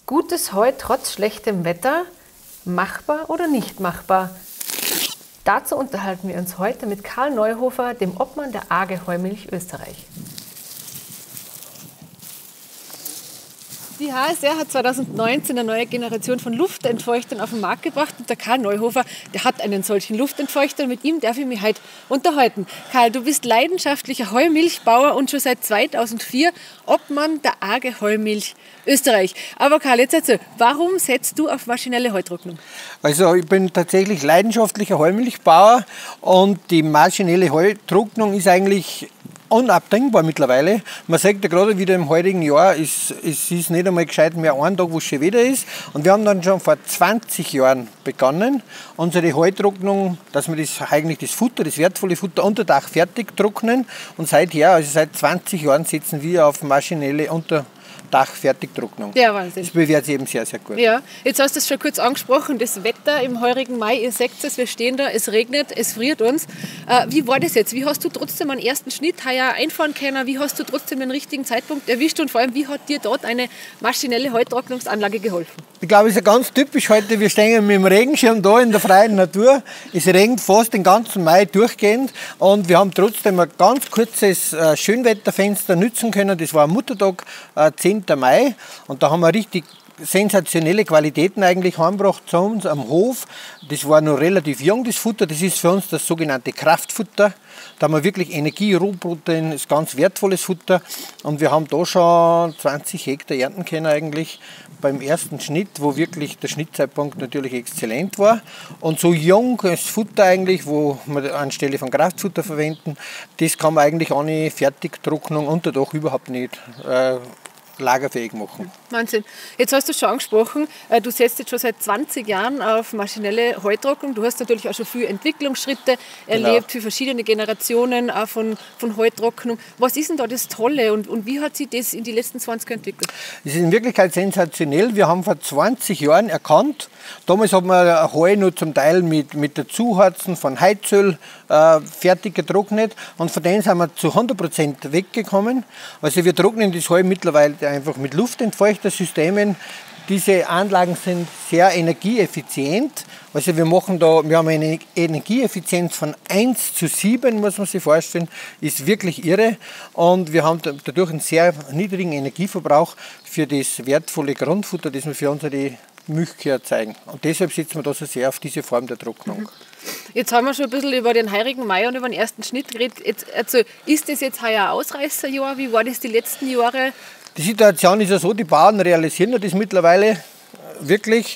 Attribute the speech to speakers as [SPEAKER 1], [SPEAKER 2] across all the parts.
[SPEAKER 1] Gutes Heu trotz schlechtem Wetter, machbar oder nicht machbar? Dazu unterhalten wir uns heute mit Karl Neuhofer, dem Obmann der AGE Heumilch Österreich. Die HSR hat 2019 eine neue Generation von Luftentfeuchtern auf den Markt gebracht und der Karl Neuhofer, der hat einen solchen Luftentfeuchter und mit ihm darf ich mich heute unterhalten. Karl, du bist leidenschaftlicher Heumilchbauer und schon seit 2004 Obmann der AGE Heumilch Österreich. Aber Karl, jetzt erzähl, warum setzt du auf maschinelle Heutrocknung?
[SPEAKER 2] Also ich bin tatsächlich leidenschaftlicher Heumilchbauer und die maschinelle Heutrocknung ist eigentlich unabdingbar mittlerweile. Man sagt ja gerade wieder im heutigen Jahr, es ist nicht einmal gescheit mehr ein Tag, wo es schon wieder ist. Und wir haben dann schon vor 20 Jahren begonnen, unsere Heutrocknung, dass wir das Futter, das wertvolle Futter unter Dach fertig trocknen. Und seither, also seit 20 Jahren, setzen wir auf maschinelle Unterdach-Fertigtrocknung.
[SPEAKER 1] Ja, Wahnsinn.
[SPEAKER 2] Das bewährt sich eben sehr, sehr gut.
[SPEAKER 1] Ja, jetzt hast du es schon kurz angesprochen, das Wetter im heurigen Mai, ihr seht es, wir stehen da, es regnet, es friert uns. Wie war das jetzt? Wie hast du trotzdem einen ersten Schnitt heuer einfahren können? Wie hast du trotzdem den richtigen Zeitpunkt erwischt und vor allem, wie hat dir dort eine maschinelle Heutrocknungsanlage geholfen?
[SPEAKER 2] Ich glaube, es ist ja ganz typisch heute, wir stehen mit dem Regenschirm da in der freien Natur. Es regnet fast den ganzen Mai durchgehend und wir haben trotzdem ein ganz kurzes Schönwetterfenster nutzen können. Das war am Muttertag, 10. Mai, und da haben wir richtig sensationelle Qualitäten eigentlich heimgebracht zu uns am Hof. Das war noch relativ jung, das Futter. Das ist für uns das sogenannte Kraftfutter. Da haben wir wirklich Energie, Rohprotein, ist ganz wertvolles Futter. Und wir haben da schon 20 Hektar ernten können eigentlich beim ersten Schnitt, wo wirklich der Schnittzeitpunkt natürlich exzellent war. Und so junges Futter eigentlich, wo wir anstelle von Kraftfutter verwenden, das kann man eigentlich ohne Fertigtrocknung unter Dach überhaupt nicht lagerfähig machen.
[SPEAKER 1] Wahnsinn. Jetzt hast du es schon angesprochen, du setzt jetzt schon seit 20 Jahren auf maschinelle Heutrocknung. Du hast natürlich auch schon viele Entwicklungsschritte erlebt, für verschiedene Generationen auch von Heutrocknung. Was ist denn da das Tolle und wie hat sich das in die letzten 20 Jahren entwickelt?
[SPEAKER 2] Das ist in Wirklichkeit sensationell. Wir haben vor 20 Jahren erkannt, damals hat man Heu nur zum Teil mit der Zuharzen von Heizöl fertig getrocknet und von denen sind wir zu 100% weggekommen. Also wir trocknen das Heu mittlerweile einfach mit Luftentfeuchtersystemen. Diese Anlagen sind sehr energieeffizient. Also wir haben eine Energieeffizienz von 1:7, muss man sich vorstellen, ist wirklich irre. Und wir haben dadurch einen sehr niedrigen Energieverbrauch für das wertvolle Grundfutter, das wir für unsere Milchkühe erzeugen. Und deshalb setzen wir da so sehr auf diese Form der Trocknung.
[SPEAKER 1] Jetzt haben wir schon ein bisschen über den heurigen Mai und über den ersten Schnitt geredet. Ist das jetzt heuer ein Ausreißerjahr? Wie war das die letzten Jahre?
[SPEAKER 2] Die Situation ist ja so, die Bauern realisieren das mittlerweile wirklich.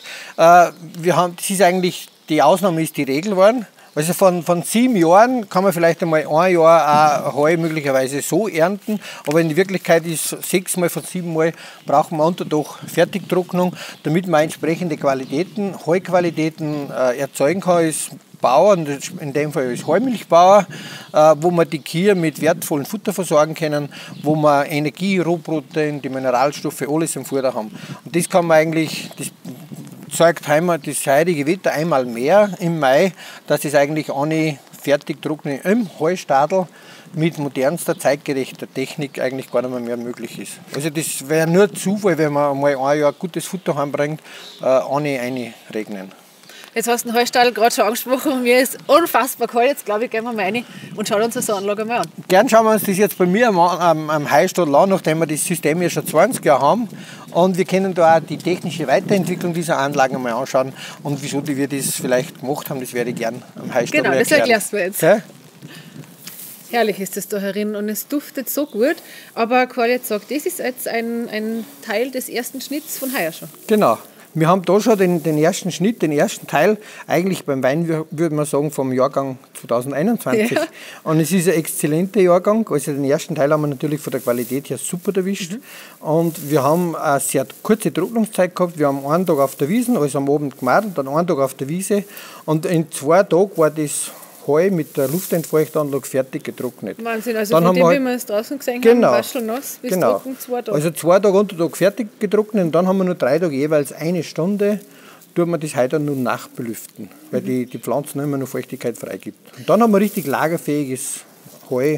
[SPEAKER 2] Die Ausnahme ist die Regel geworden. Also von 7 Jahren kann man vielleicht einmal ein Jahr auch Heu möglicherweise so ernten, aber in Wirklichkeit ist 6 Mal von 7 Mal brauchen wir unter Dach Fertigtrocknung, damit man entsprechende Qualitäten, Heuqualitäten erzeugen kann als Bauer, in dem Fall als Heumilchbauer, wo wir die Kühe mit wertvollen Futter versorgen können, wo wir Energie, Rohprotein, die Mineralstoffe, alles im Futter haben. Und das kann man eigentlich, das zeigt das heutige Wetter einmal mehr im Mai, dass es eigentlich ohne Fertigtrocknen im Heustadel mit modernster, zeitgerechter Technik eigentlich gar nicht mehr möglich ist. Also das wäre nur Zufall, wenn man mal ein Jahr gutes Futter heimbringt, ohne Einregnen.
[SPEAKER 1] Jetzt hast du den Heustadel gerade schon angesprochen. Mir ist unfassbar kalt. Jetzt glaube ich, gehen wir mal rein und schauen uns diese Anlage mal an.
[SPEAKER 2] Gern schauen wir uns das jetzt bei mir am Heustadel an, nachdem wir das System ja schon 20 Jahre haben. Und wir können da auch die technische Weiterentwicklung dieser Anlagen mal anschauen. Und wieso wir das vielleicht gemacht haben, das werde ich gern am Heustadel erklären.
[SPEAKER 1] Genau, das erklärst du jetzt.
[SPEAKER 2] Ja?
[SPEAKER 1] Herrlich ist es da herin und es duftet so gut. Aber Karl jetzt sagt, das ist jetzt ein Teil des ersten Schnitts von heuer schon.
[SPEAKER 2] Genau. Wir haben da schon den ersten Schnitt, den ersten Teil, eigentlich beim Wein würde man sagen vom Jahrgang 2021. Ja. Und es ist ein exzellenter Jahrgang. Also den ersten Teil haben wir natürlich von der Qualität her super erwischt. Und wir haben eine sehr kurze Trocknungszeit gehabt. Wir haben einen Tag auf der Wiese, also am Abend gemacht, und dann einen Tag auf der Wiese. Und in 2 Tagen war das Heu mit der Luftentfeuchtanlage fertig getrocknet.
[SPEAKER 1] Wahnsinn, also dann von dem, wie wir es draußen gesehen haben, waschelnass bis trocken 2 Tage.
[SPEAKER 2] Also 2 Tage unter Tag fertig getrocknet und dann haben wir nur 3 Tage jeweils 1 Stunde, tun wir das Heu dann nur nachbelüften, weil die Pflanze immer noch Feuchtigkeit freigibt. Und dann haben wir richtig lagerfähiges Heu,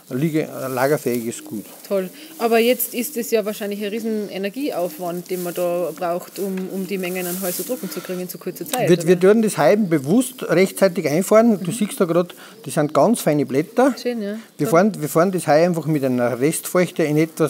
[SPEAKER 2] lagerfähiges Gut.
[SPEAKER 1] Toll. Aber jetzt ist es ja wahrscheinlich ein riesen Energieaufwand, den man da braucht, um die Mengen an Heu so trocken zu kriegen in so kurzer Zeit.
[SPEAKER 2] Wir tun das Heu bewusst rechtzeitig einfahren. Du siehst da gerade, das sind ganz feine Blätter.
[SPEAKER 1] Schön, ja.
[SPEAKER 2] Wir fahren das Heu einfach mit einer Restfeuchte in etwa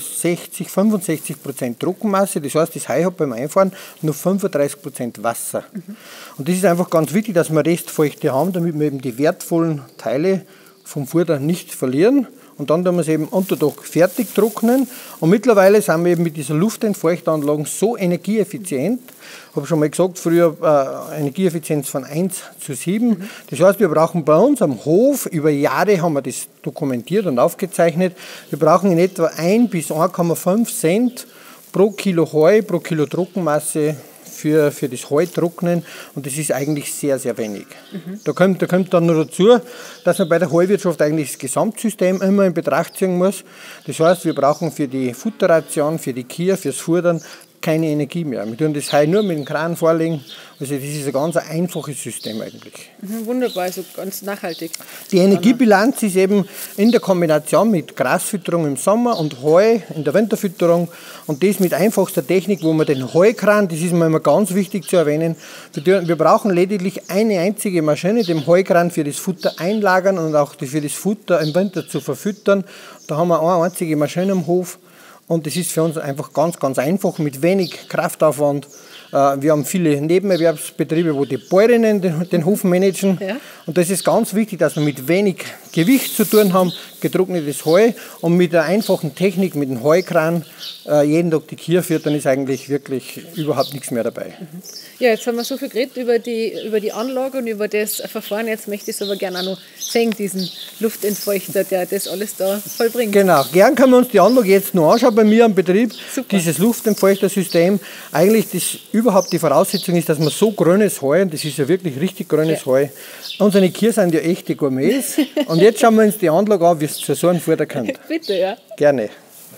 [SPEAKER 2] 65% Trockenmasse. Das heißt, das Heu hat beim Einfahren nur 35% Wasser. Und das ist einfach ganz wichtig, dass wir Restfeuchte haben, damit wir eben die wertvollen Teile vom Futter nicht verlieren. Und dann tun wir es eben unter Tag fertig trocknen. Und mittlerweile sind wir eben mit dieser Luftentfeuchtanlage so energieeffizient. Ich habe schon mal gesagt, früher Energieeffizienz von 1:7. Das heißt, wir brauchen bei uns am Hof, über Jahre haben wir das dokumentiert und aufgezeichnet, wir brauchen in etwa 1 bis 1,5 Cent pro Kilo Heu, pro Kilo Trockenmasse für das Heutrocknen, und das ist eigentlich sehr, sehr wenig. Da kommt dann noch dazu, dass man bei der Heuwirtschaft eigentlich das Gesamtsystem immer in Betracht ziehen muss. Das heißt, wir brauchen für die Futterration, für die Kühe, fürs Futtern keine Energie mehr. Wir tun das Heu nur mit dem Kran vorlegen. Also das ist ein ganz einfaches System eigentlich.
[SPEAKER 1] Wunderbar, also ganz nachhaltig.
[SPEAKER 2] Die Energiebilanz ist eben in der Kombination mit Grasfütterung im Sommer und Heu in der Winterfütterung, und das mit einfachster Technik, wo man den Heukran, das ist mir immer ganz wichtig zu erwähnen, wir brauchen lediglich eine einzige Maschine, den Heukran für das Futter einlagern und auch für das Futter im Winter zu verfüttern. Da haben wir eine einzige Maschine am Hof. Und das ist für uns einfach ganz, ganz einfach, mit wenig Kraftaufwand. Wir haben viele Nebenerwerbsbetriebe, wo die Bäuerinnen den Hof managen. Ja. Und das ist ganz wichtig, dass wir mit wenig Gewicht zu tun haben, getrocknetes Heu, und mit der einfachen Technik, mit dem Heukran, jeden Tag die Kühe füttern, ist eigentlich wirklich überhaupt nichts mehr dabei.
[SPEAKER 1] Ja, jetzt haben wir so viel geredet über die Anlage und über das Verfahren. Jetzt möchte ich es aber gerne auch noch sehen, diesen Luftentfeuchter, der das alles da vollbringt.
[SPEAKER 2] Genau, gern können wir uns die Anlage jetzt noch anschauen bei mir am Betrieb.
[SPEAKER 1] Super.
[SPEAKER 2] Dieses Luftentfeuchtersystem, eigentlich überhaupt die Voraussetzung ist, dass man so grünes Heu, und das ist ja wirklich richtig grünes Heu, unsere Kühe sind ja echte Gourmets. Und jetzt schauen wir uns die Anlage an, wie es zu so einem Futter kommt.
[SPEAKER 1] Bitte, ja.
[SPEAKER 2] Gerne.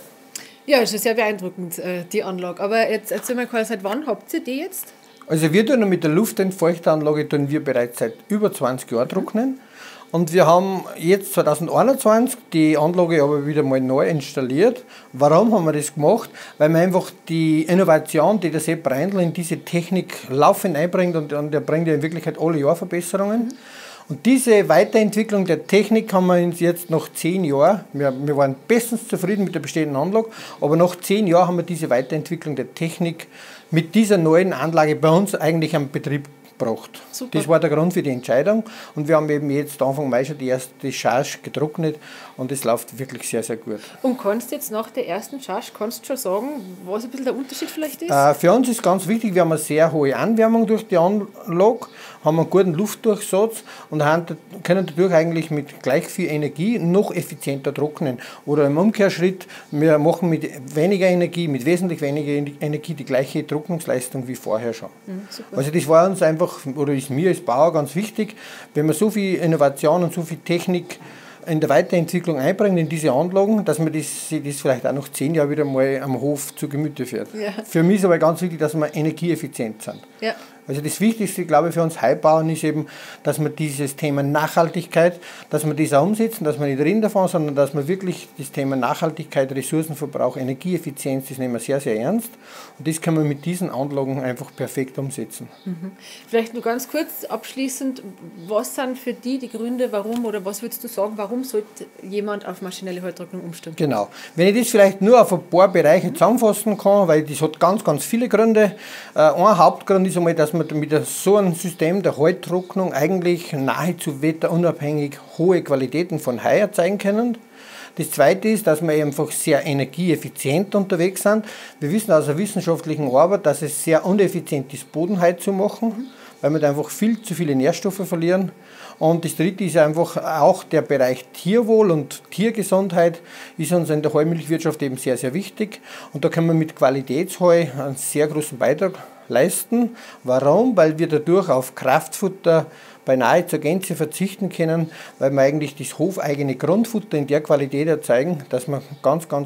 [SPEAKER 1] Ja, das ist sehr beeindruckend, die Anlage. Aber jetzt erzähl mal, Karl, seit wann habt ihr die jetzt?
[SPEAKER 2] Also wir tun mit der Luftentfeuchtanlage bereits seit über 20 Jahren trocknen. Und wir haben jetzt 2021 die Anlage aber wieder mal neu installiert. Warum haben wir das gemacht? Weil wir einfach die Innovation, die der Sepp Reindl in diese Technik laufend einbringt, und er bringt ja in Wirklichkeit alle Jahre Verbesserungen. Und diese Weiterentwicklung der Technik haben wir uns jetzt nach 10 Jahren, wir waren bestens zufrieden mit der bestehenden Anlage, aber nach 10 Jahren haben wir diese Weiterentwicklung der Technik mit dieser neuen Anlage bei uns eigentlich am Betrieb gebracht. Super. Das war der Grund für die Entscheidung, und wir haben eben jetzt Anfang Mai schon die erste Charge getrocknet, und es läuft wirklich sehr, sehr gut.
[SPEAKER 1] Und kannst du jetzt nach der ersten Charge schon sagen, was ein bisschen der Unterschied vielleicht ist?
[SPEAKER 2] Für uns ist ganz wichtig, wir haben eine sehr hohe Anwärmung durch die Anlage, haben einen guten Luftdurchsatz und können dadurch eigentlich mit gleich viel Energie noch effizienter trocknen. Oder im Umkehrschritt, wir machen mit weniger Energie, mit wesentlich weniger Energie die gleiche Trocknungsleistung wie vorher schon. Also das war uns einfach, oder ist mir als Bauer ganz wichtig, wenn man so viel Innovation und so viel Technik in der Weiterentwicklung einbringen in diese Anlagen, dass man das vielleicht auch noch 10 Jahre wieder mal am Hof zu Gemüte führt. Ja. Für mich ist aber ganz wichtig, dass wir energieeffizient sind. Ja. Also das Wichtigste, glaube ich, für uns Heubauern ist eben, dass wir dieses Thema Nachhaltigkeit, dass wir das auch umsetzen, dass wir nicht reden davon, sondern dass wir wirklich das Thema Nachhaltigkeit, Ressourcenverbrauch, Energieeffizienz, das nehmen wir sehr, sehr ernst. Und das können wir mit diesen Anlagen einfach perfekt umsetzen.
[SPEAKER 1] Vielleicht nur ganz kurz abschließend, was sind für die Gründe, warum, oder was würdest du sagen, warum sollte jemand auf maschinelle Heutrocknung umstellen?
[SPEAKER 2] Genau. Wenn ich das vielleicht nur auf ein paar Bereiche zusammenfassen kann, weil das hat ganz, ganz viele Gründe. Ein Hauptgrund ist einmal, dass wir mit so einem System der Heutrocknung eigentlich nahezu wetterunabhängig hohe Qualitäten von Heu erzeugen können. Das Zweite ist, dass wir einfach sehr energieeffizient unterwegs sind. Wir wissen aus der wissenschaftlichen Arbeit, dass es sehr uneffizient ist, Bodenheu zu machen, weil wir da einfach viel zu viele Nährstoffe verlieren. Und das Dritte ist einfach auch der Bereich Tierwohl und Tiergesundheit ist uns in der Heumilchwirtschaft eben sehr, sehr wichtig. Und da können wir mit Qualitätsheu einen sehr großen Beitrag leisten. Warum? Weil wir dadurch auf Kraftfutter beinahe zur Gänze verzichten können, weil wir eigentlich das hofeigene Grundfutter in der Qualität erzeugen, dass wir ganz, ganz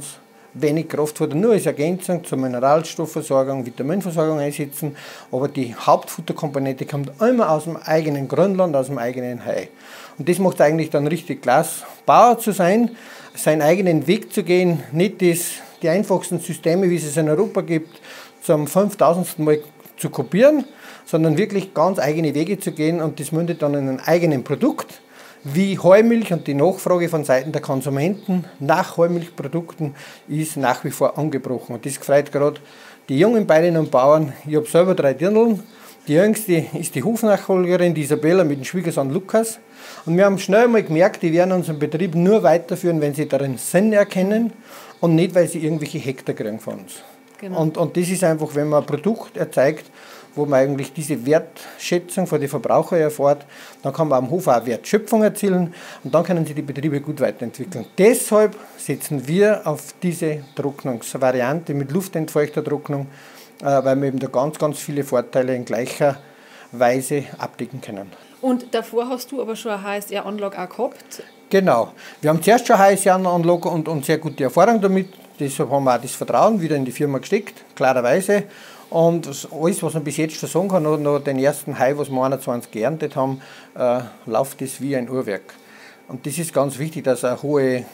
[SPEAKER 2] wenig Kraftfutter nur als Ergänzung zur Mineralstoffversorgung, Vitaminversorgung einsetzen, aber die Hauptfutterkomponente kommt immer aus dem eigenen Grünland, aus dem eigenen Heu. Und das macht eigentlich dann richtig klasse, Bauer zu sein, seinen eigenen Weg zu gehen, nicht die einfachsten Systeme, wie es in Europa gibt, zum 5000. Mal zu kopieren, sondern wirklich ganz eigene Wege zu gehen und das mündet dann in einem eigenen Produkt, wie Heumilch, und die Nachfrage von Seiten der Konsumenten nach Heumilchprodukten ist nach wie vor angebrochen. Und das freut gerade die jungen Bäuerinnen und Bauern. Ich habe selber 3 Dirndln. Die jüngste ist die Hofnachfolgerin, die Isabella, mit dem Schwiegersohn Lukas. Und wir haben schnell mal gemerkt, die werden unseren Betrieb nur weiterführen, wenn sie darin Sinn erkennen und nicht, weil sie irgendwelche Hektar kriegen von uns. Genau. Und das ist einfach, wenn man ein Produkt erzeugt, wo man eigentlich diese Wertschätzung von den Verbrauchern erfährt, dann kann man am Hof auch Wertschöpfung erzielen und dann können sich die Betriebe gut weiterentwickeln. Deshalb setzen wir auf diese Trocknungsvariante mit Luftentfeuchtertrocknung, weil wir eben da ganz, ganz viele Vorteile in gleicher Weise abdecken können.
[SPEAKER 1] Und davor hast du aber schon eine HSR-Anlage auch gehabt?
[SPEAKER 2] Genau. Wir haben zuerst schon eine HSR-Anlage und sehr gute Erfahrung damit. Deshalb haben wir auch das Vertrauen wieder in die Firma gesteckt, klarerweise. Und alles, was man bis jetzt schon sagen kann, noch den ersten Hai, was wir 21 geerntet haben, läuft das wie ein Uhrwerk. Und das ist ganz wichtig, dass eine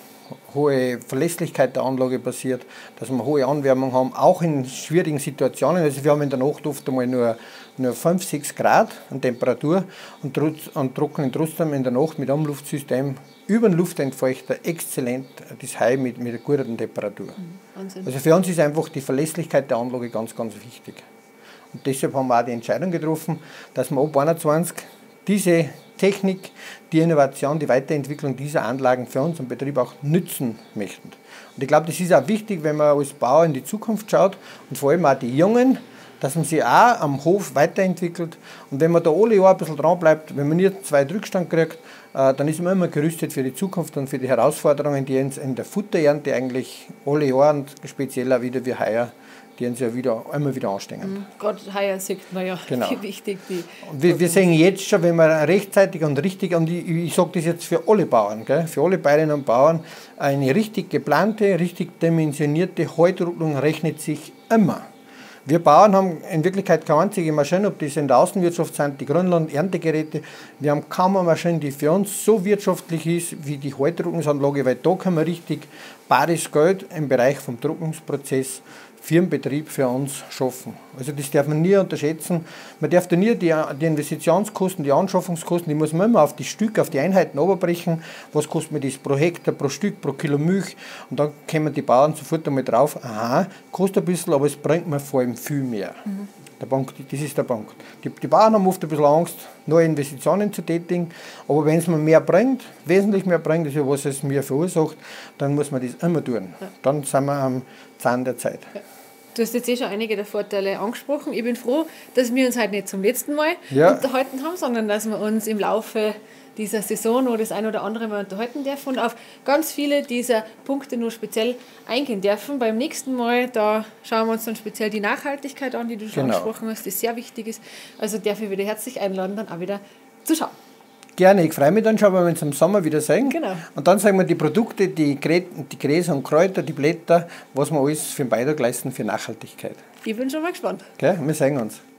[SPEAKER 2] hohe Verlässlichkeit der Anlage passiert, dass wir hohe Anwärmung haben, auch in schwierigen Situationen. Also wir haben in der Nacht oft einmal nur 5, 6 Grad an Temperatur und trocknen trotzdem in der Nacht mit Umluftsystem über den Luftentfeuchter exzellent das Heu mit einer guten Temperatur. Wahnsinn. Also für uns ist einfach die Verlässlichkeit der Anlage ganz, ganz wichtig. Und deshalb haben wir auch die Entscheidung getroffen, dass wir ab 21 diese Technik, die Innovation, die Weiterentwicklung dieser Anlagen für unseren Betrieb auch nützen möchten. Und ich glaube, das ist auch wichtig, wenn man als Bauer in die Zukunft schaut und vor allem auch die Jungen, dass man sich auch am Hof weiterentwickelt. Und wenn man da alle Jahre ein bisschen dran bleibt, wenn man nicht 2 Rückstand kriegt, dann ist man immer gerüstet für die Zukunft und für die Herausforderungen, die uns in der Futterernte eigentlich alle Jahre und speziell auch wieder wie heuer, die uns ja immer wieder anstehen.
[SPEAKER 1] Gerade heuer sieht man ja,
[SPEAKER 2] genau,
[SPEAKER 1] wie wichtig die.
[SPEAKER 2] Und wir sehen jetzt schon, wenn man rechtzeitig und richtig, und ich sage das jetzt für alle Bauern, gell, für alle Bäuerinnen und Bauern, eine richtig geplante, richtig dimensionierte Heutrocknung rechnet sich immer. Wir Bauern haben in Wirklichkeit keine einzige Maschine, ob das in der Außenwirtschaft sind, die Grünland-Erntegeräte. Wir haben kaum eine Maschine, die für uns so wirtschaftlich ist wie die Heutrocknungsanlage, weil da können wir richtig bares Geld im Bereich vom Trocknungsprozess für den Betrieb für uns schaffen. Also das darf man nie unterschätzen. Man darf da nie die Investitionskosten, die Anschaffungskosten, die muss man immer auf die Stück, auf die Einheiten runterbrechen. Was kostet mir das pro Hektar, pro Stück, pro Kilo Milch? Und dann kommen die Bauern sofort einmal drauf, aha, kostet ein bisschen, aber es bringt mir vor allem viel mehr. Der Punkt, das ist der Punkt. Die Bauern haben oft ein bisschen Angst, neue Investitionen zu tätigen, aber wenn es mir mehr bringt, wesentlich mehr bringt, das ist ja was es mir verursacht, dann muss man das immer tun. Dann sind wir am Zahn der Zeit.
[SPEAKER 1] Du hast jetzt schon einige der Vorteile angesprochen. Ich bin froh, dass wir uns heute nicht zum letzten Mal unterhalten haben, sondern dass wir uns im Laufe dieser Saison noch das ein oder andere Mal unterhalten dürfen und auf ganz viele dieser Punkte nur speziell eingehen dürfen. Beim nächsten Mal, da schauen wir uns dann speziell die Nachhaltigkeit an, die du schon angesprochen hast, die sehr wichtig ist. Also darf ich wieder herzlich einladen, dann auch wieder zu schauen.
[SPEAKER 2] Gerne, ich freue mich dann schon, wenn wir uns im Sommer wieder sehen.
[SPEAKER 1] Genau.
[SPEAKER 2] Und dann sagen wir die Produkte, die Gräser und Kräuter, die Blätter, was wir alles für einen Beitrag leisten für Nachhaltigkeit.
[SPEAKER 1] Ich bin schon mal gespannt.
[SPEAKER 2] Okay, wir sehen uns.